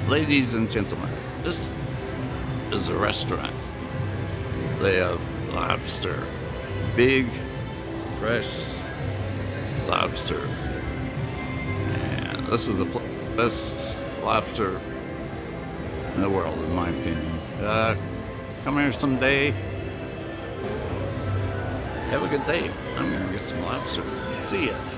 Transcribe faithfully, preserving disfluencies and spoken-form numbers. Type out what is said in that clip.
Ladies and gentlemen, this is a restaurant. They have lobster, big, fresh lobster. And this is the best lobster in the world, in my opinion. Uh, come here someday. Have a good day. I'm gonna get some lobster. See ya.